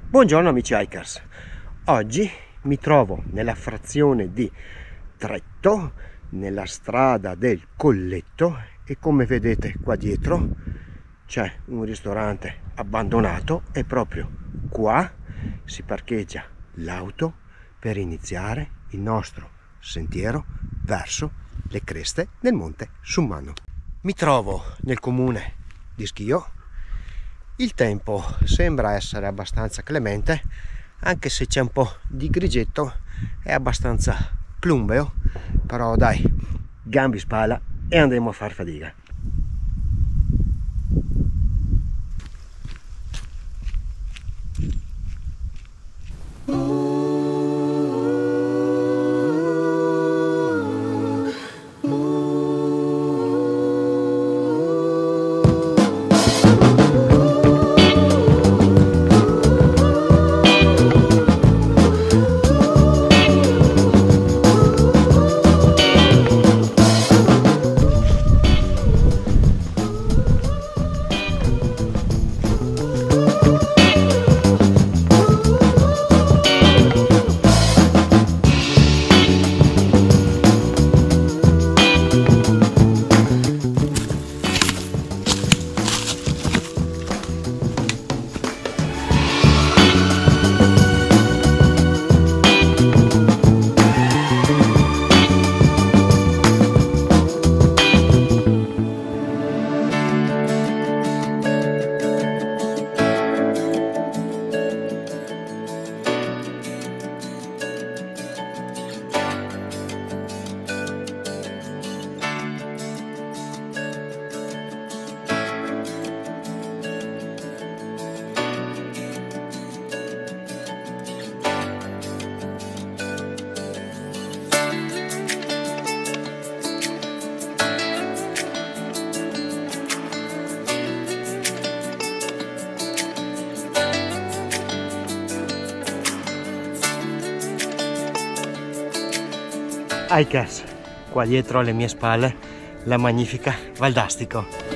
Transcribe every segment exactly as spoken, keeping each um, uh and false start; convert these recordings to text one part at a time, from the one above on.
Buongiorno amici hikers, oggi mi trovo nella frazione di Tretto, nella strada del Colletto, e come vedete qua dietro c'è un ristorante abbandonato e proprio qua si parcheggia l'auto per iniziare il nostro sentiero verso le creste del Monte Summanno. Mi trovo nel comune di Schio. Il tempo sembra essere abbastanza clemente, anche se c'è un po' di grigetto, è abbastanza plumbeo, però dai, gambe in spalla e andremo a far fatica. Hikers, qua dietro alle mie spalle la magnifica Val d'Astico.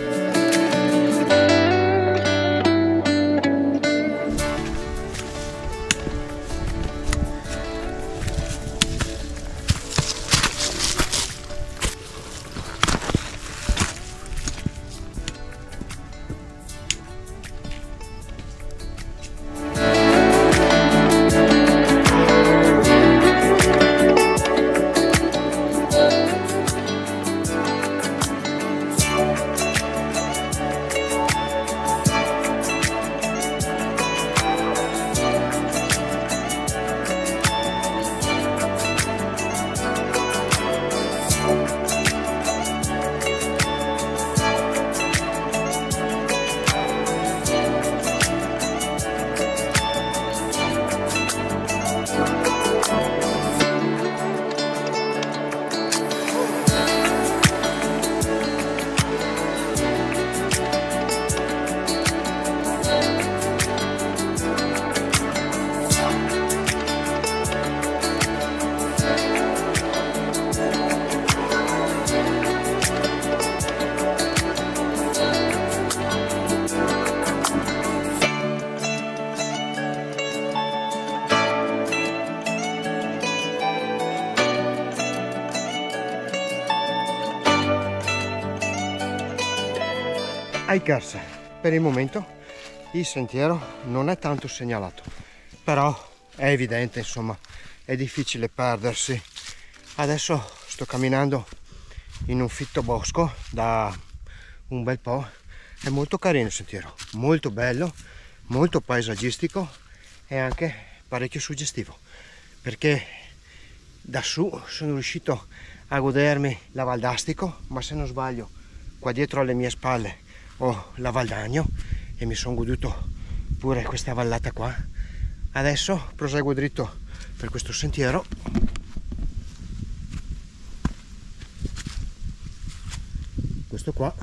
Hikers, per il momento il sentiero non è tanto segnalato, però è evidente, insomma, è difficile perdersi. Adesso sto camminando in un fitto bosco da un bel po', è molto carino il sentiero, molto bello, molto paesaggistico e anche parecchio suggestivo, perché da su sono riuscito a godermi la Val d'Astico, ma se non sbaglio qua dietro alle mie spalle ho la Val d'Agno e mi sono goduto pure questa vallata qua. Adesso proseguo dritto per questo sentiero questo qua,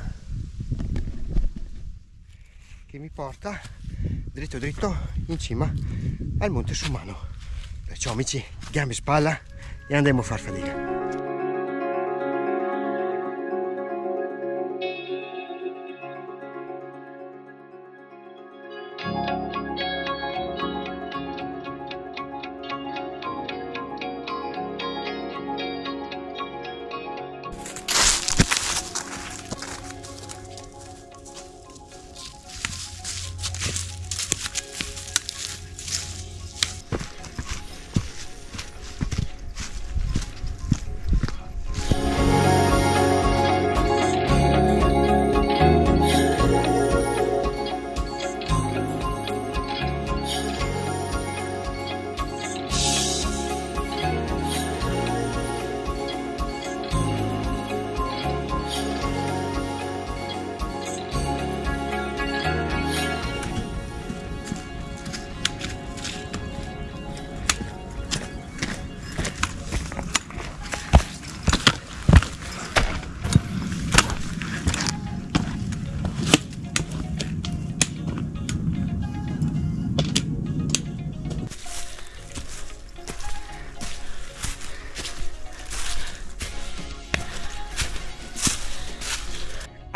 che mi porta dritto dritto in cima al Monte Summanno. Perciò amici, gambe in spalla e andiamo a far fatica.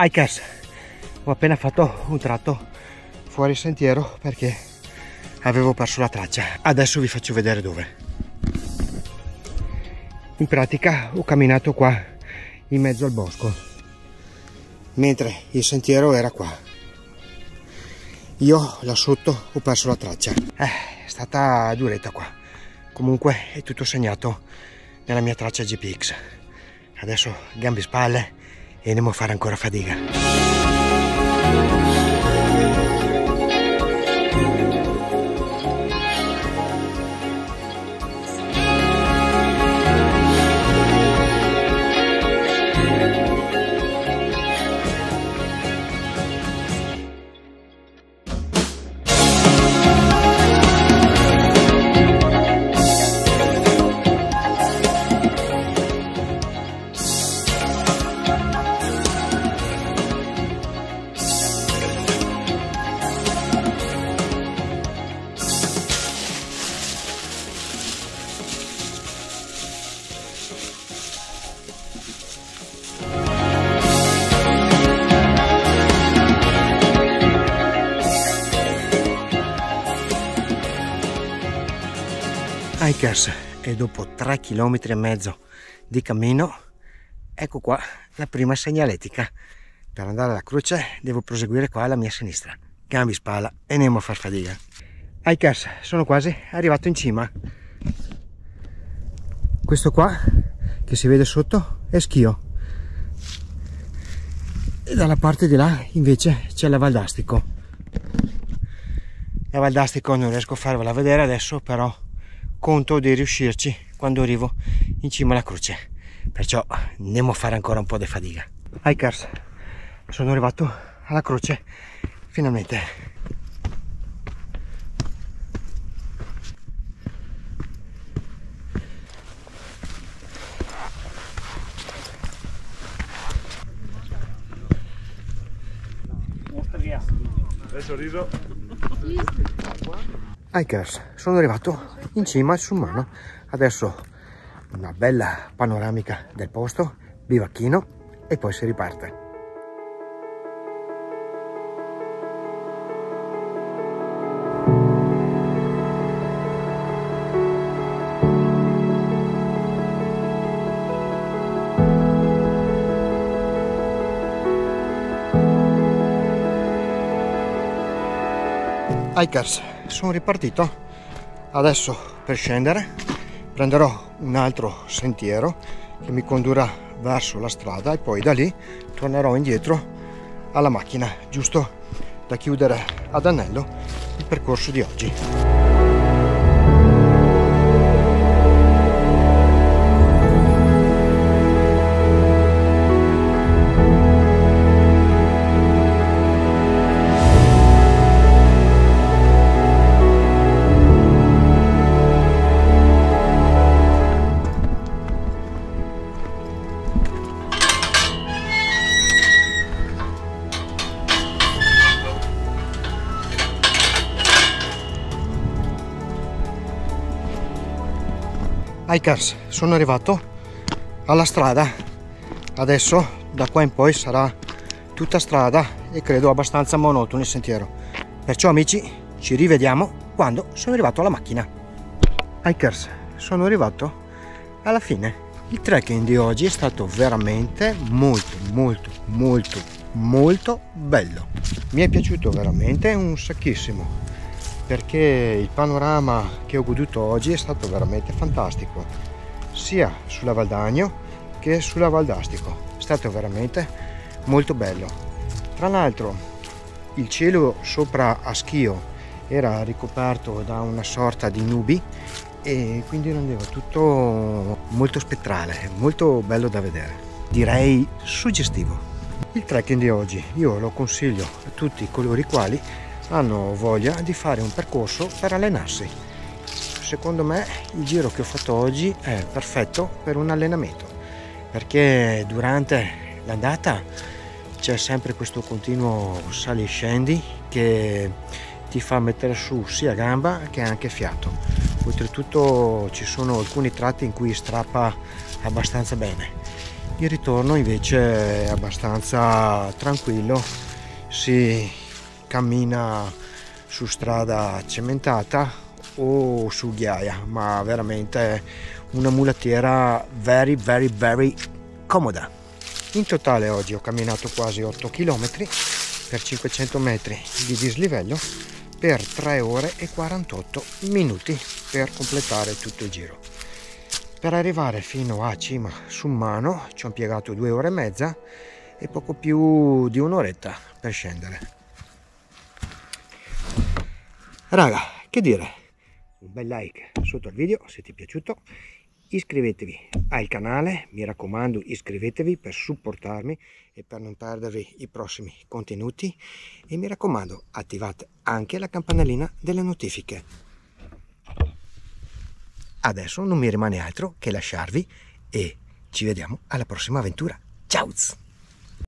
Hikers, ho appena fatto un tratto fuori sentiero perché avevo perso la traccia. Adesso vi faccio vedere dove. In pratica ho camminato qua in mezzo al bosco, mentre il sentiero era qua. Io là sotto ho perso la traccia. Eh, è stata duretta qua. Comunque è tutto segnato nella mia traccia G P X. Adesso gambe e spalle e andiamo a fare ancora fatica. Hikers, e dopo tre chilometri e mezzo di cammino, ecco qua la prima segnaletica. Per andare alla croce devo proseguire qua alla mia sinistra, gambi, spalla e andiamo a far fatica. Hikers, sono quasi arrivato in cima. Questo qua che si vede sotto è Schio e dalla parte di là invece c'è la Valdastico. La Valdastico non riesco a farvela vedere adesso, però conto di riuscirci quando arrivo in cima alla croce, perciò andiamo a fare ancora un po' di fatica. Hikers, sono arrivato alla croce finalmente. Hikers, sono arrivato in cima al Summano. Adesso una bella panoramica del posto, bivacchino e poi si riparte. Hikers, sono ripartito. Adesso per scendere prenderò un altro sentiero che mi condurrà verso la strada e poi da lì tornerò indietro alla macchina, giusto da chiudere ad anello il percorso di oggi. Hikers, sono arrivato alla strada. Adesso da qua in poi sarà tutta strada e credo abbastanza monotono il sentiero. Perciò amici, ci rivediamo quando sono arrivato alla macchina. Hikers, sono arrivato alla fine. Il trekking di oggi è stato veramente molto molto molto molto bello. Mi è piaciuto veramente un sacchissimo, perché il panorama che ho goduto oggi è stato veramente fantastico, sia sulla Valdagno che sulla Valdastico. È stato veramente molto bello. Tra l'altro il cielo sopra a Schio era ricoperto da una sorta di nubi e quindi rendeva tutto molto spettrale, molto bello da vedere, direi suggestivo. Il trekking di oggi io lo consiglio a tutti coloro i quali hanno voglia di fare un percorso per allenarsi. Secondo me il giro che ho fatto oggi è perfetto per un allenamento, perché durante l'andata c'è sempre questo continuo sali e scendi che ti fa mettere su sia gamba che anche fiato. Oltretutto ci sono alcuni tratti in cui strappa abbastanza bene. Il ritorno invece è abbastanza tranquillo, si cammina su strada cementata o su ghiaia, ma veramente una mulattiera very very very comoda. In totale oggi ho camminato quasi otto chilometri per cinquecento metri di dislivello per tre ore e quarantotto minuti per completare tutto il giro. Per arrivare fino a cima sul Mano ci ho impiegato due ore e mezza e poco più di un'oretta per scendere. Raga, che dire, un bel like sotto il video se ti è piaciuto, iscrivetevi al canale, mi raccomando iscrivetevi per supportarmi e per non perdervi i prossimi contenuti, e mi raccomando attivate anche la campanellina delle notifiche. Adesso non mi rimane altro che lasciarvi e ci vediamo alla prossima avventura. Ciao!